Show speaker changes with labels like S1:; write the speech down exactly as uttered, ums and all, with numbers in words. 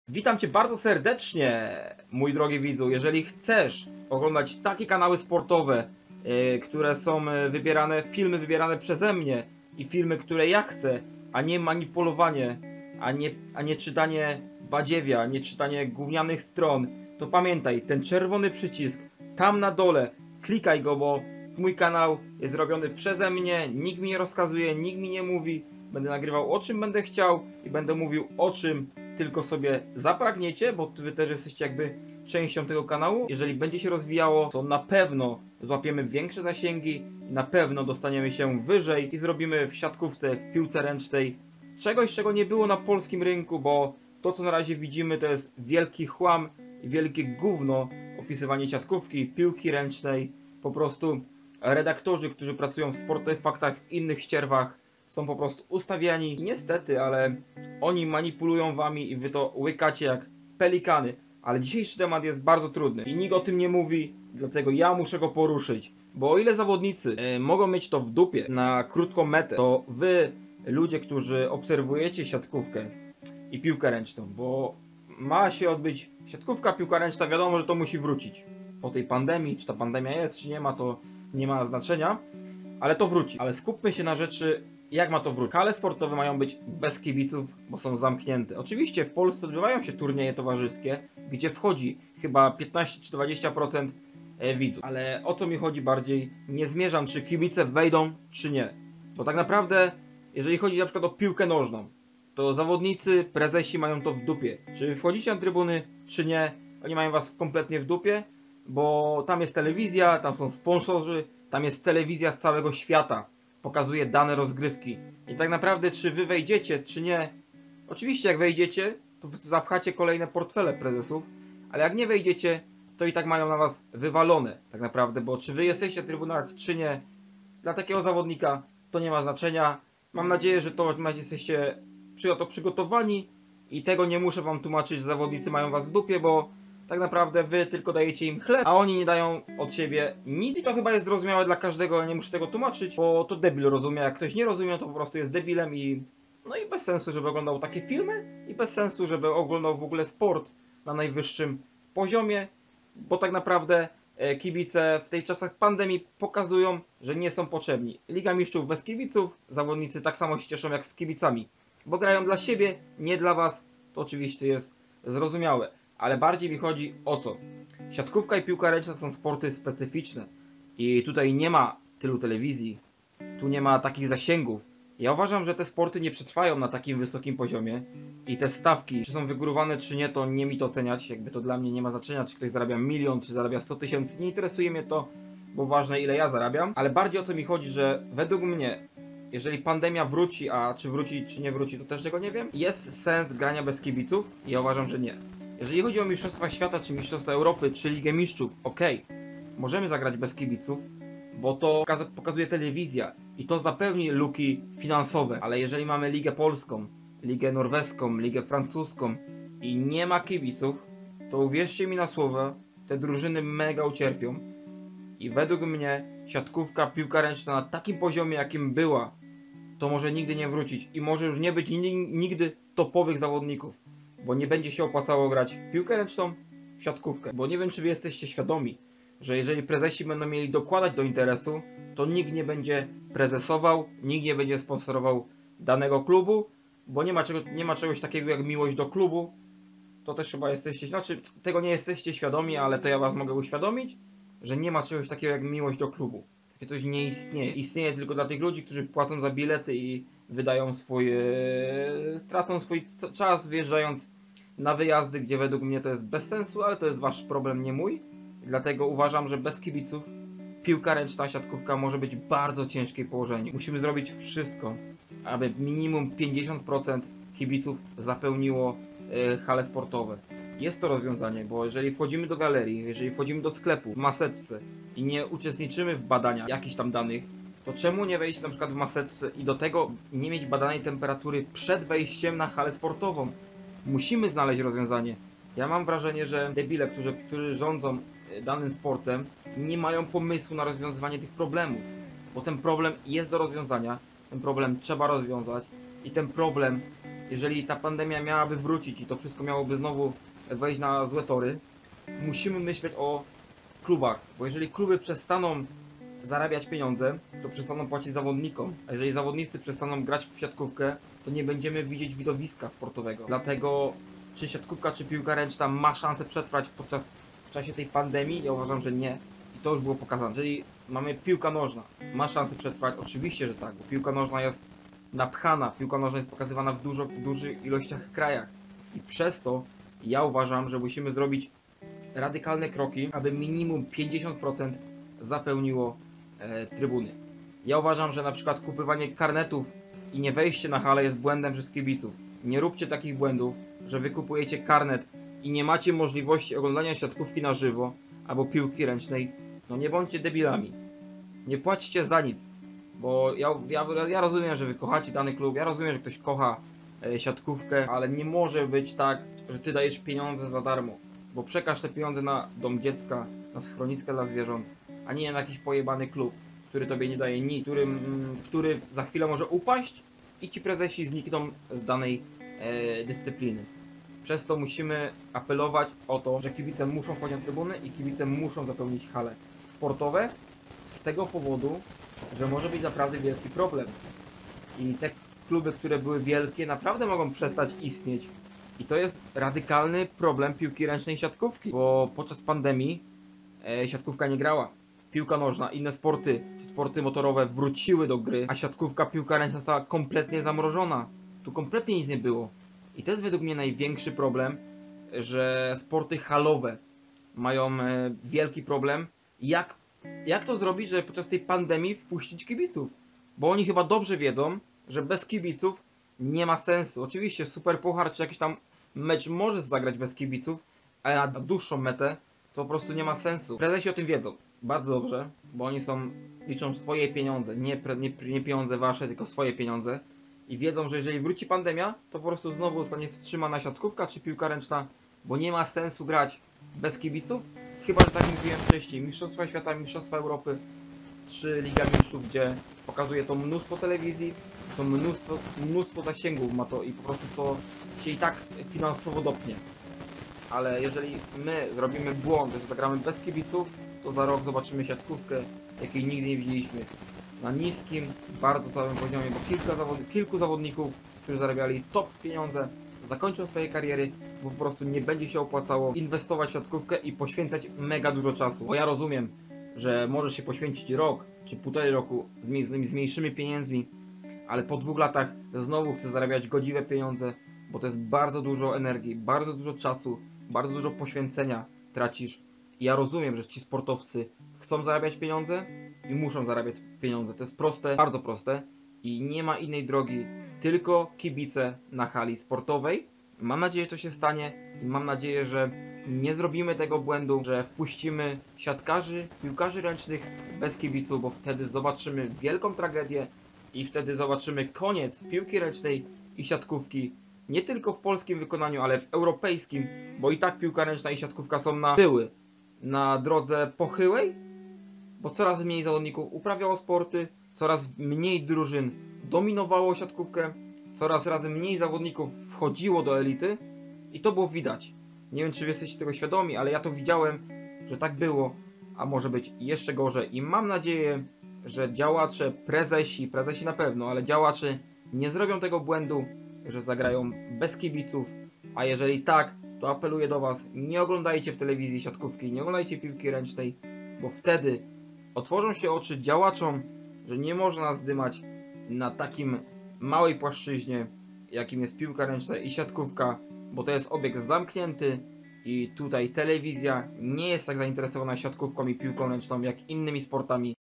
S1: Witam Cię bardzo serdecznie, mój drogi widzu. Jeżeli chcesz oglądać takie kanały sportowe, yy, które są yy, wybierane, filmy wybierane przeze mnie i filmy, które ja chcę, a nie manipulowanie, a nie, a nie czytanie badziewia, nie czytanie gównianych stron, to pamiętaj, ten czerwony przycisk tam na dole, klikaj go, bo mój kanał jest robiony przeze mnie, nikt mi nie rozkazuje, nikt mi nie mówi. Będę nagrywał o czym będę chciał i będę mówił o czym tylko sobie zapragniecie, bo wy też jesteście jakby częścią tego kanału. Jeżeli będzie się rozwijało, to na pewno złapiemy większe zasięgi i na pewno dostaniemy się wyżej i zrobimy w siatkówce, w piłce ręcznej czegoś, czego nie było na polskim rynku, bo to, co na razie widzimy, to jest wielki chłam i wielkie gówno. Opisywanie siatkówki, piłki ręcznej, po prostu redaktorzy, którzy pracują w Sportowych Faktach, w innych ścierwach, są po prostu ustawiani. I niestety, ale oni manipulują wami i wy to łykacie jak pelikany. Ale dzisiejszy temat jest bardzo trudny i nikt o tym nie mówi, dlatego ja muszę go poruszyć. Bo o ile zawodnicy y, mogą mieć to w dupie na krótką metę, to wy, ludzie, którzy obserwujecie siatkówkę i piłkę ręczną, bo ma się odbyć siatkówka, piłka ręczna, wiadomo, że to musi wrócić. Po tej pandemii, czy ta pandemia jest, czy nie ma, to nie ma znaczenia, ale to wróci. Ale skupmy się na rzeczy, jak ma to wrócić. Hale sportowe mają być bez kibiców, bo są zamknięte. Oczywiście w Polsce odbywają się turnieje towarzyskie, gdzie wchodzi chyba piętnaście czy dwadzieścia procent widzów. Ale o co mi chodzi bardziej, nie zmierzam, czy kibice wejdą, czy nie. Bo tak naprawdę, jeżeli chodzi na przykład o piłkę nożną, to zawodnicy, prezesi mają to w dupie. Czy wchodzicie na trybuny, czy nie, oni mają was kompletnie w dupie, bo tam jest telewizja, tam są sponsorzy, tam jest telewizja z całego świata. Pokazuje dane rozgrywki. I tak naprawdę, czy wy wejdziecie, czy nie, oczywiście jak wejdziecie, to zapchacie kolejne portfele prezesów, ale jak nie wejdziecie, to i tak mają na was wywalone tak naprawdę, bo czy wy jesteście na trybunach, czy nie, dla takiego zawodnika to nie ma znaczenia. Mam nadzieję, że to jesteście przy to przygotowani i tego nie muszę wam tłumaczyć, że zawodnicy mają was w dupie, bo tak naprawdę wy tylko dajecie im chleb, a oni nie dają od siebie nic. I to chyba jest zrozumiałe dla każdego, nie muszę tego tłumaczyć, bo to debil rozumie. Jak ktoś nie rozumie, to po prostu jest debilem i no i bez sensu, żeby oglądał takie filmy i bez sensu, żeby oglądał w ogóle sport na najwyższym poziomie, bo tak naprawdę kibice w tych czasach pandemii pokazują, że nie są potrzebni. Liga Mistrzów bez kibiców, zawodnicy tak samo się cieszą jak z kibicami, bo grają dla siebie, nie dla was. To oczywiście jest zrozumiałe, ale bardziej mi chodzi o co? Siatkówka i piłka ręczna są sporty specyficzne i tutaj nie ma tylu telewizji, tu nie ma takich zasięgów. Ja uważam, że te sporty nie przetrwają na takim wysokim poziomie i te stawki, czy są wygórowane, czy nie, to nie mi to oceniać. Jakby to dla mnie nie ma znaczenia, czy ktoś zarabia milion, czy zarabia sto tysięcy. Nie interesuje mnie to, bo ważne ile ja zarabiam. Ale bardziej o co mi chodzi, że według mnie, jeżeli pandemia wróci, a czy wróci, czy nie wróci, to też tego nie wiem, jest sens grania bez kibiców? Ja uważam, że nie. Jeżeli chodzi o Mistrzostwa Świata, czy Mistrzostwa Europy, czy Ligę Mistrzów, okej, możemy zagrać bez kibiców, bo to pokazuje telewizja i to zapewni luki finansowe, ale jeżeli mamy Ligę Polską, Ligę Norweską, Ligę Francuską i nie ma kibiców, to uwierzcie mi na słowo, te drużyny mega ucierpią i według mnie siatkówka, piłka ręczna na takim poziomie jakim była, to może nigdy nie wrócić i może już nie być nigdy topowych zawodników, bo nie będzie się opłacało grać w piłkę ręczną, w siatkówkę, bo nie wiem, czy wy jesteście świadomi, że jeżeli prezesi będą mieli dokładać do interesu, to nikt nie będzie prezesował, nikt nie będzie sponsorował danego klubu, bo nie ma, czego, nie ma czegoś takiego jak miłość do klubu. To też chyba jesteście, znaczy tego nie jesteście świadomi, ale to ja was mogę uświadomić, że nie ma czegoś takiego jak miłość do klubu. Takie coś nie istnieje. Istnieje tylko dla tych ludzi, którzy płacą za bilety i wydają swoje, tracą swój czas wyjeżdżając na wyjazdy, gdzie według mnie to jest bez sensu, ale to jest wasz problem, nie mój. Dlatego uważam, że bez kibiców piłka ręczna, siatkówka może być w bardzo ciężkiej położeniu. Musimy zrobić wszystko, aby minimum pięćdziesiąt procent kibiców zapełniło y, hale sportowe. Jest to rozwiązanie, bo jeżeli wchodzimy do galerii, jeżeli wchodzimy do sklepu w maseczce i nie uczestniczymy w badaniach jakichś tam danych, to czemu nie wejść na przykład w maseczce i do tego nie mieć badanej temperatury przed wejściem na halę sportową? Musimy znaleźć rozwiązanie. Ja mam wrażenie, że debile, którzy, którzy rządzą danym sportem, nie mają pomysłu na rozwiązywanie tych problemów. Bo ten problem jest do rozwiązania, ten problem trzeba rozwiązać i ten problem jeżeli ta pandemia miałaby wrócić i to wszystko miałoby znowu wejść na złe tory, musimy myśleć o klubach, bo jeżeli kluby przestaną zarabiać pieniądze, to przestaną płacić zawodnikom, a jeżeli zawodnicy przestaną grać w siatkówkę, to nie będziemy widzieć widowiska sportowego. Dlatego czy siatkówka, czy piłka ręczna ma szansę przetrwać podczas w czasie tej pandemii? Ja uważam, że nie. I to już było pokazane. Jeżeli mamy piłka nożna, ma szansę przetrwać? Oczywiście, że tak, bo piłka nożna jest napchana, piłka nożna jest pokazywana w dużo, dużych ilościach krajach. I przez to ja uważam, że musimy zrobić radykalne kroki, aby minimum pięćdziesiąt procent zapełniło e, trybuny. Ja uważam, że na przykład kupywanie karnetów i nie wejście na halę jest błędem przez kibiców. Nie róbcie takich błędów, że wy kupujecie karnet i nie macie możliwości oglądania siatkówki na żywo albo piłki ręcznej. No nie bądźcie debilami. Nie płacicie za nic. Bo ja, ja, ja rozumiem, że wy kochacie dany klub, ja rozumiem, że ktoś kocha e, siatkówkę, ale nie może być tak, że ty dajesz pieniądze za darmo. Bo przekaż te pieniądze na dom dziecka, na schroniskę dla zwierząt, a nie na jakiś pojebany klub, który tobie nie daje nic, który, który za chwilę może upaść i ci prezesi znikną z danej e, dyscypliny. Przez to musimy apelować o to, że kibice muszą wchodzić na trybuny i kibice muszą zapełnić hale sportowe z tego powodu, że może być naprawdę wielki problem. I te kluby, które były wielkie, naprawdę mogą przestać istnieć. I to jest radykalny problem piłki ręcznej i siatkówki, bo podczas pandemii e, siatkówka nie grała. Piłka nożna, inne sporty, czy sporty motorowe wróciły do gry, a siatkówka, piłka ręczna została kompletnie zamrożona. Tu kompletnie nic nie było. I to jest według mnie największy problem, że sporty halowe mają e, wielki problem. Jak, jak to zrobić, żeby podczas tej pandemii wpuścić kibiców? Bo oni chyba dobrze wiedzą, że bez kibiców nie ma sensu. Oczywiście super puchar czy jakiś tam mecz możesz zagrać bez kibiców, ale na dłuższą metę to po prostu nie ma sensu. Prezesi o tym wiedzą bardzo dobrze, bo oni są, liczą swoje pieniądze, nie, pre, nie, nie pieniądze wasze, tylko swoje pieniądze. I wiedzą, że jeżeli wróci pandemia, to po prostu znowu zostanie wstrzymana siatkówka czy piłka ręczna, bo nie ma sensu grać bez kibiców. Chyba, że tak mówiłem wcześniej, Mistrzostwa Świata, Mistrzostwa Europy czy Liga Mistrzów, gdzie pokazuje to mnóstwo telewizji, są mnóstwo, mnóstwo zasięgów ma to i po prostu to się i tak finansowo dopnie. Ale jeżeli my zrobimy błąd, że zagramy bez kibiców, to za rok zobaczymy siatkówkę, jakiej nigdy nie widzieliśmy. Na niskim, bardzo słabym poziomie, bo kilka zawod kilku zawodników, którzy zarabiali top pieniądze, zakończą swoje kariery, bo po prostu nie będzie się opłacało inwestować w siatkówkę i poświęcać mega dużo czasu. Bo ja rozumiem, że możesz się poświęcić rok, czy półtorej roku z, mniej, z mniejszymi pieniędzmi, ale po dwóch latach znowu chcę zarabiać godziwe pieniądze, bo to jest bardzo dużo energii, bardzo dużo czasu, bardzo dużo poświęcenia tracisz. I ja rozumiem, że ci sportowcy chcą zarabiać pieniądze i muszą zarabiać pieniądze. To jest proste, bardzo proste i nie ma innej drogi, tylko kibice na hali sportowej. Mam nadzieję, że to się stanie i mam nadzieję, że nie zrobimy tego błędu, że wpuścimy siatkarzy, piłkarzy ręcznych bez kibiców, bo wtedy zobaczymy wielką tragedię i wtedy zobaczymy koniec piłki ręcznej i siatkówki. Nie tylko w polskim wykonaniu, ale w europejskim, bo i tak piłka ręczna i siatkówka są na były na drodze pochyłej, bo coraz mniej zawodników uprawiało sporty, coraz mniej drużyn dominowało siatkówkę, coraz razy mniej zawodników wchodziło do elity i to było widać. Nie wiem, czy wy jesteście tego świadomi, ale ja to widziałem, że tak było, a może być jeszcze gorzej. I mam nadzieję, że działacze, prezesi, prezesi na pewno, ale działacze nie zrobią tego błędu, że zagrają bez kibiców, a jeżeli tak, to apeluję do was, nie oglądajcie w telewizji siatkówki, nie oglądajcie piłki ręcznej, bo wtedy otworzą się oczy działaczom, że nie można zdymać na takim małej płaszczyźnie, jakim jest piłka ręczna i siatkówka, bo to jest obiekt zamknięty i tutaj telewizja nie jest tak zainteresowana siatkówką i piłką ręczną jak innymi sportami.